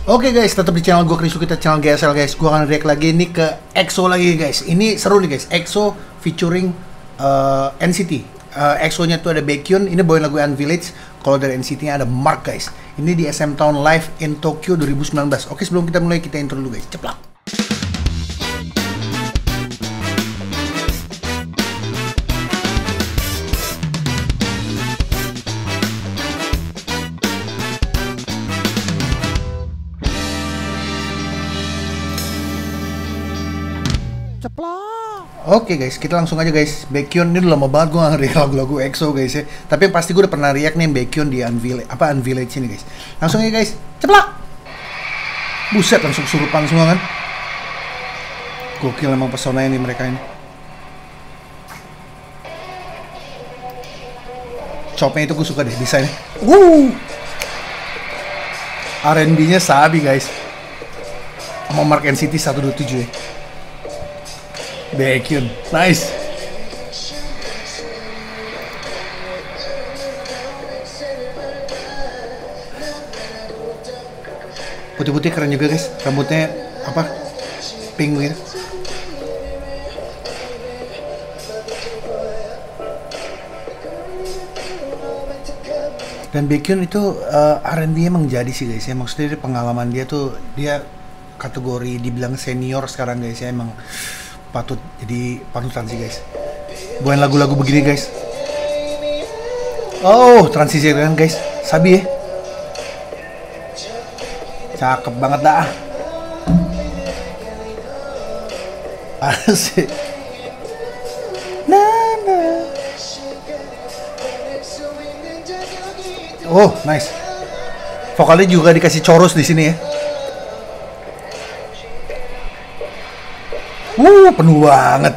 Oke guys, tetap di channel gue Krisu, kita channel GSL guys. Gue akan react lagi nih ke EXO lagi guys. Ini seru nih guys, EXO featuring NCT. EXO-nya tuh ada Baekhyun, ini bawain lagu Unvillage. Kalau dari NCT-nya ada Mark guys. Ini di SM Town Live in Tokyo 2019. Oke, sebelum kita mulai kita intro dulu guys. Ceplak. Oke guys, kita langsung aja guys. Baekhyun ini udah lama banget gue nggak react lagu-lagu EXO guys ya. Tapi yang pasti gue udah pernah react nih Baekhyun di Unvillage ini guys. Langsung aja guys, ceplak. Buset, langsung surupan semua kan. Gokil emang pesonanya nih mereka ini. Chopnya itu gue suka deh desainnya. R&B-nya sabi guys. Sama Mark NCT 127 ya. Baekhyun, nice. Putih-putih keren juga guys, rambutnya apa? Pink gitu. Dan Baekhyun itu R&B emang jadi sih guys ya, maksudnya pengalaman dia tuh, dia kategori dibilang senior sekarang guys ya, emang patut jadi panutan sih guys. Buain lagu-lagu begini guys. Oh, transisi kan guys, sabi ya. Cakep banget dah. Asik. Oh, nice. Vokalnya juga dikasih chorus di sini ya. Penuh banget.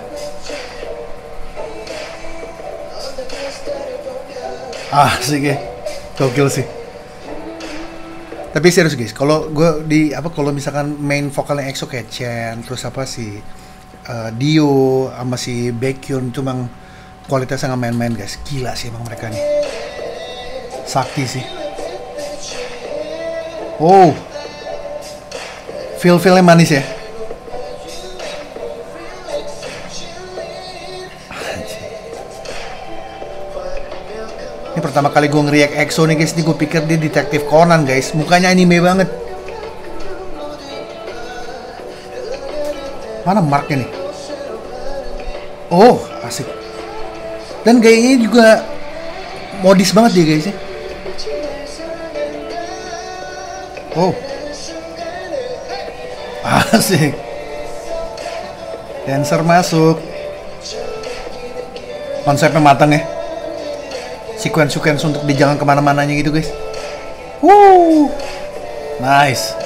Asik ya. Gokil sih. Tapi serius guys, kalau gue kalau misalkan main vokalnya EXO kayak Chen, terus apa sih Dio sama si Baekhyun, cuma kualitasnya nggak main-main guys. Gila sih emang mereka nih. Sakti sih. Oh. Feel-feelnya manis ya. Ini pertama kali gue nge-react EXO nih guys, ini gue pikir dia detektif Conan guys, mukanya anime banget. Mana Marknya nih? Oh, asik. Dan gayanya juga modis banget dia guys ya. Oh, asik. Dancer masuk. Konsepnya matang ya. Sequence untuk di jalan kemana-mananya gitu guys. Nice.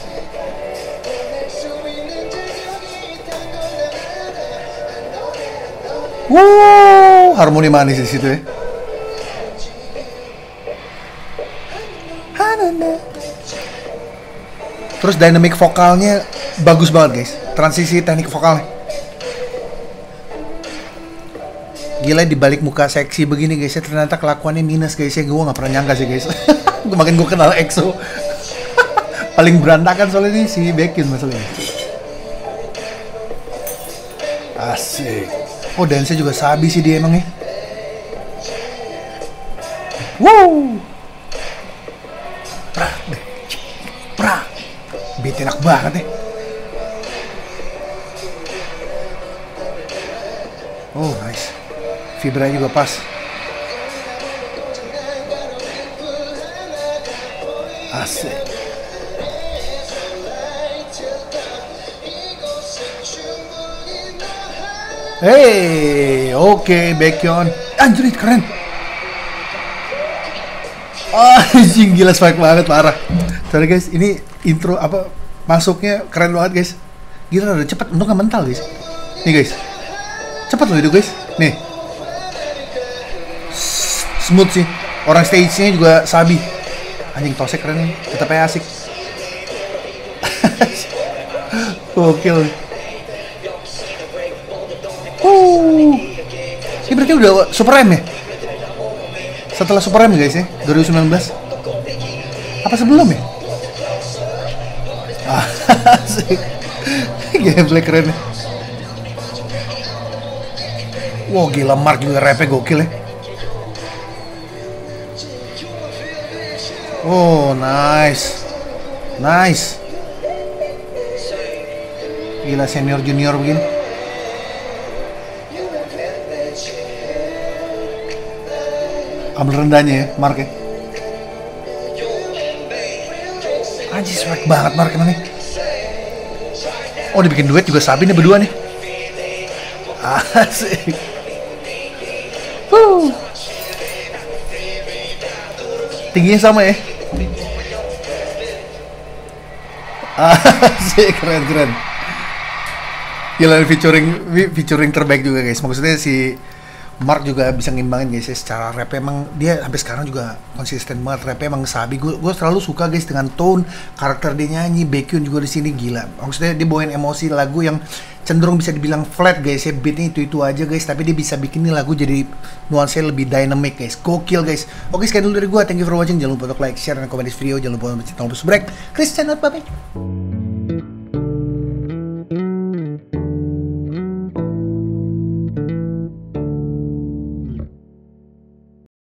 Harmoni manis di situ ya. Terus dynamic vokalnya bagus banget guys. Transisi teknik vokalnya. Gila, dibalik muka seksi begini guys ya, ternyata kelakuannya minus guys ya. Gue gak pernah nyangka sih guys. Makin gue kenal EXO paling berantakan soalnya ini si Baekhyun masalahnya. Asik. Oh, dance-nya juga sabi sih dia emang ya. Beat enak banget ya. Oh, nice. Vibranya juga pas. Asik. Hey, oke, Baekhyun. Anjir, keren. Anjing, gila spike banget, parah. Sorry guys, ini intro masuknya keren banget guys. Gila, udah cepet, untuk gak mental guys. Nih guys, cepet loh itu guys. Nih, smooth sih. Orang stage-nya juga sabi. Anjing, tosek keren nih. Tetap aja asik. Gokil. Ini berarti udah Super M ya? Setelah Super M guys ya, 2019. Apa sebelum ya? Asik. Gameplay keren. Wow, gila, Mark juga rapnya gokil ya. Oh, nice. Nice. Gila, senior junior begini. Ambil rendahnya ya, Mark ya. Anjir, swag banget Mark emang nih. Oh, dibikin duet juga Sabi nih berdua nih. Asik. Tingginya sama ya. Asik, keren. Gila, featuring terbaik juga guys. Maksudnya si Mark juga bisa ngimbangin guys ya, secara rap emang dia sampai sekarang juga konsisten banget, rap emang Sabi. Gue selalu suka guys dengan tone karakter dia nyanyi. Baekhyun juga di sini gila, maksudnya dia bawain emosi lagu yang cenderung bisa dibilang flat guys ya, beatnya itu aja guys, tapi dia bisa bikin nih lagu jadi nuansanya lebih dynamic guys, gokil guys. Oke, sekian dulu dari gue, thank you for watching, jangan lupa untuk like, share, dan komen di video, jangan lupa untuk subscribe Chris channel, bye bye.